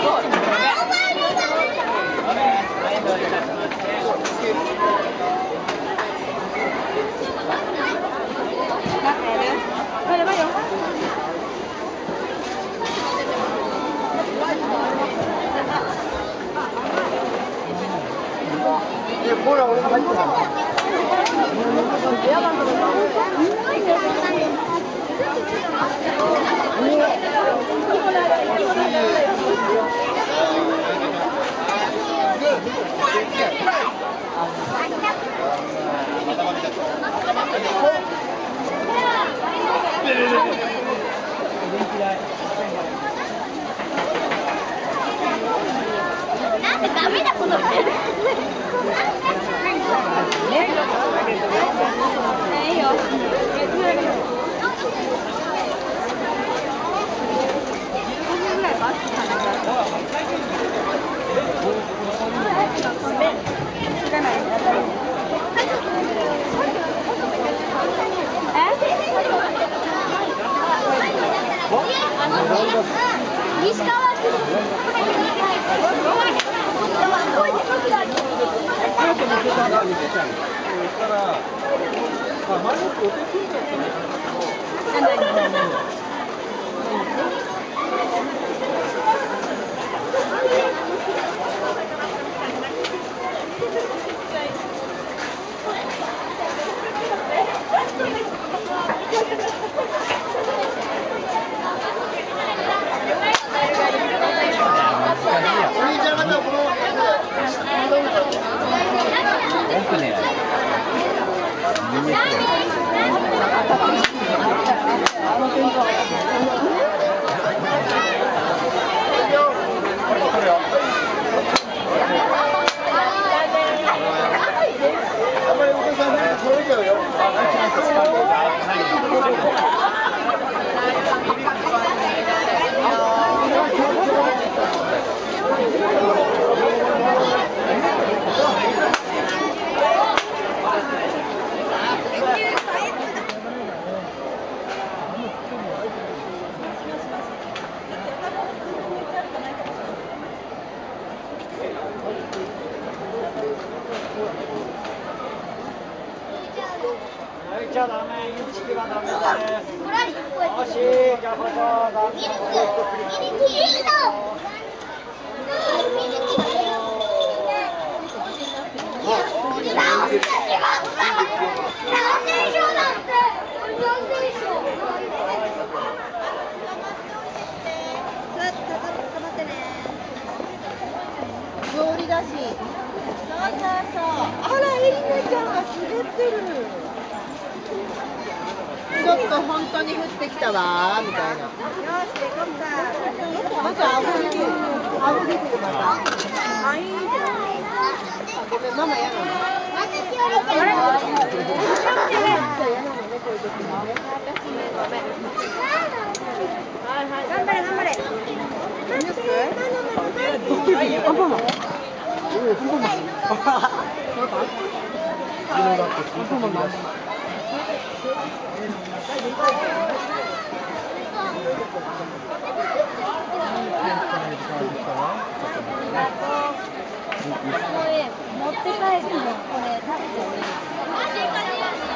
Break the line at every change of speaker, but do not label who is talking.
なんでダメなことってる？いいよ。西川
じゃダメ、インチキはダメです。よし、じゃあここ
料理だし。そうそうそう。あら、エリナちゃんが滑ってる。ちょっと本当に降ってきたわみたいな。よし、行こうか。まず顎出てるまた。あ、いいじゃん。ごめん、ママ嫌なの。私より嫌なの。嫌なのね、こういう時にね。私ね、ごめん。はいはい。頑張れ、頑張れ。ニュース？はい、アンパンマン。
持って帰るのこれ食べてもいい？